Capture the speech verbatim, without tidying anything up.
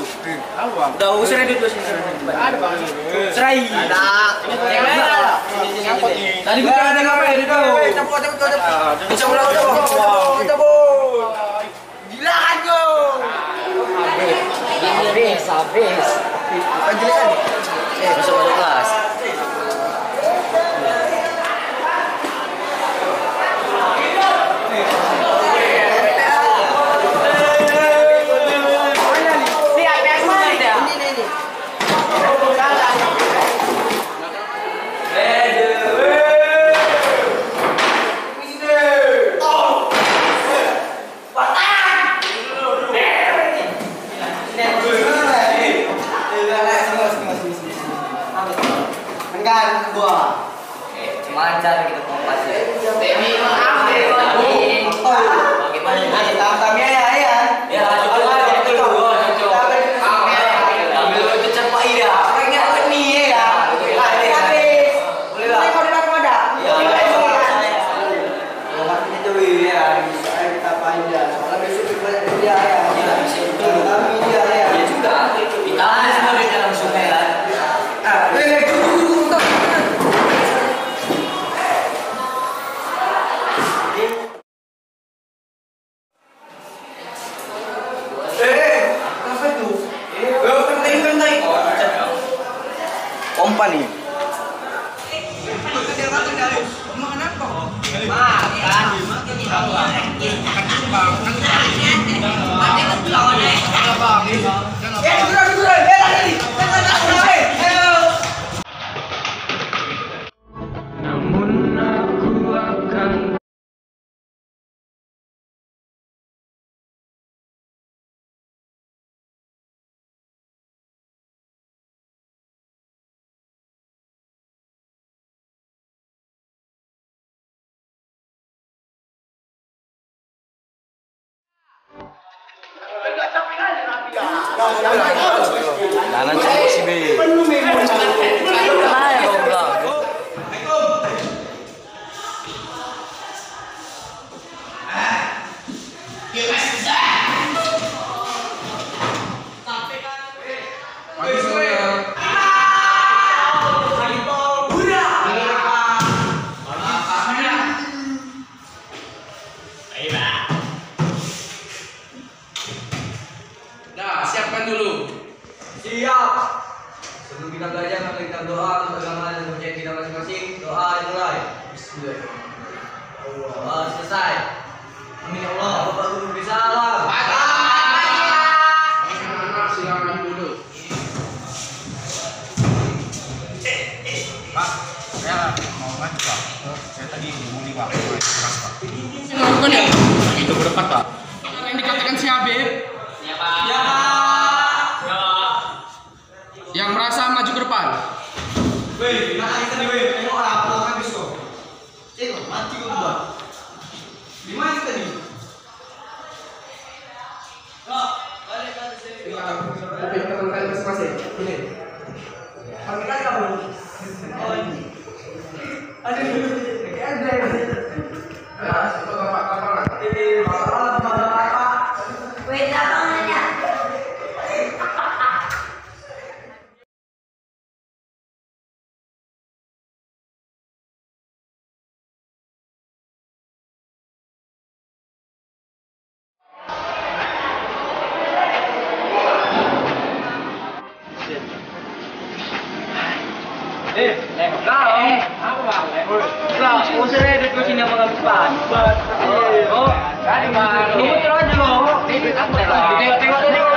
Udah usir aja dulu sini. Ada bang. Serai. Ada. Tadi gua ada ngapain itu? Cabut cabut cabut. Cabut cabut cabut. Gila kan gua. Habis habis. Panjang. Eh masuk masuk kelas. Enggak, gua. Mancar gitu kompas ya. Demi maaf deh lagi. Gimana? Tam-tamnya ya ya. Ya, itu lah itu dulu. Ambil itu cepat ida. Orangnya ini ya. Habis. Boleh lah. Kau dah kau ada. Ya. Kalau itu ya bisa kita panjang. Soalnya besok kita dia ya. Tidak bisa itu. Kami dia ya. Ya juga. Kita semua di dalam sungai lah. Ah, eh tunggu tunggu. Pompa nih. Namun aku akan Jalan sama si B. Kenapa ya kau bilang? Nah, siapkan dulu. Siap. Sebelum kita belajar, mari kita doa untuk agama dan kepercayaan kita masing-masing. Doa dimulai. Bismillah. Allah selesai. Amin ya Allah. Bapak guru bisa salam. Anak-anak silakan dulu. Pak, saya mau maju Pak. Saya tadi dibully Pak. Keras Pak. Melakukan ya? Itu ke depan Pak. Yang dikatakan si Habib. Ya Pak. Ya Pak. Yang merasa maju ke depan. Weh, gimana kita nih weh? Tengok lah, pulang habis kok. Tengok, mati kok gua. Di mana kita nih? Kok, balik ke sini. Tapi teman kalian masing-masing. Ini. Pakai kali kamu. Oh ini. Aduh, kayak ada ya. Ya, itu tempat lapangan. Ini masalah masalah apa? Wait, lapangannya. Eh, eh, kau. Apa bang? Kau usir aja dulu sini sama kami Pak. Oh, kan bang. Tunggu aja loh. Tengok tengok.